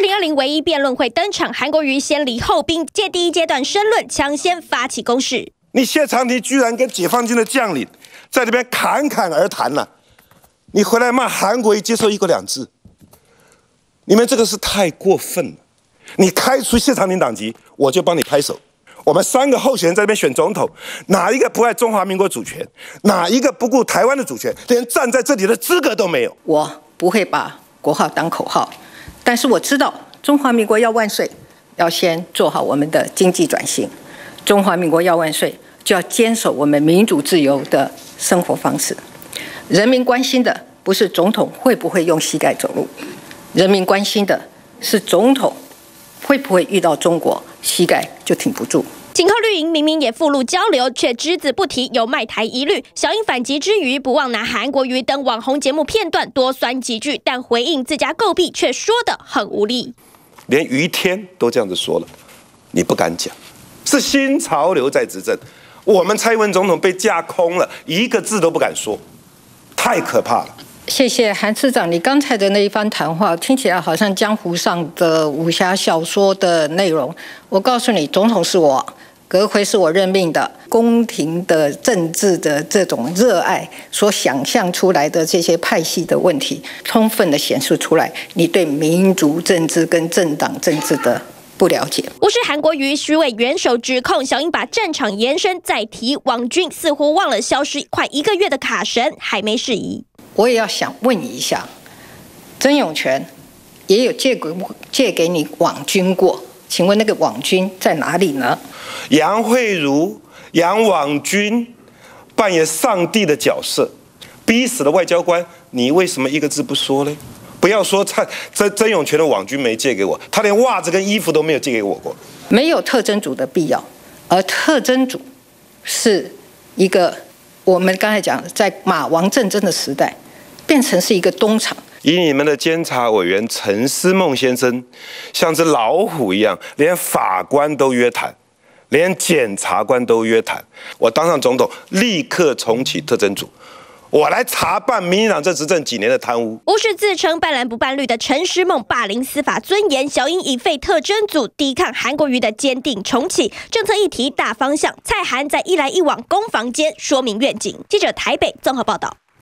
2020唯一辩论会登场，韩国瑜先礼后兵，借第一阶段申论抢先发起攻势。 你谢长廷居然跟解放军的将领在这边侃侃而谈了，你回来骂韩国瑜接受1国2制，你们这个是太过分了。你开除谢长廷党籍，我就帮你拍手。我们3个候选人在这边选总统，哪一个不爱中华民国主权？哪一个不顾台湾的主权？连站在这里的资格都没有。 我不会把国号当口号，但是我知道中华民国要万岁，要先做好我们的经济转型。中华民国要万岁，就要坚守我们民主自由的生活方式。人民关心的不是总统会不会用膝盖走路，人民关心的是总统会不会遇到中国，膝盖就挺不住。 紧靠绿营明明也附录交流，却只字不提，有卖台疑虑。小英反击之余，不忘拿韩国瑜等网红节目片段多酸几句，但回应自家诟病，却说得很无力。 连于天都这样子说了，你不敢讲，是新潮流在执政。我们蔡英文总统被架空了，1个字都不敢说，太可怕了。 谢谢韩市长，你刚才的那一番谈话听起来好像江湖上的武侠小说的内容。我告诉你，总统是我，阁揆是我任命的，宫廷的政治的这种热爱所想象出来的这些派系的问题，充分的显示出来你对民主政治跟政党政治的不了解。 无视韩国瑜虚伪元首指控，小英把战场延伸再提网军，似乎忘了消失快1个月的卡神还没释疑。 我也要想问一下，曾永权也有借给你网军过，请问那个网军在哪里呢？ 杨慧如、杨网军扮演上帝的角色，逼死了外交官，你为什么1个字不说呢？不要说曾永权的网军没借给我，他连袜子跟衣服都没有借给我过。 没有特侦组的必要，而特侦组是一个我们刚才讲在马王政争的时代，变成是一个东厂。 以你们的监察委员陈思孟先生像只老虎一样，连法官都约谈，连检察官都约谈。我当上总统，立刻重启特侦组，我来查办民进党这执政几年的贪污。 无视自称半蓝不半绿的陈时孟霸凌司法尊严，小英以废特侦组抵抗韩国瑜的坚定重启。政策议题大方向，蔡韩在一来一往攻防间说明愿景。记者台北综合报道。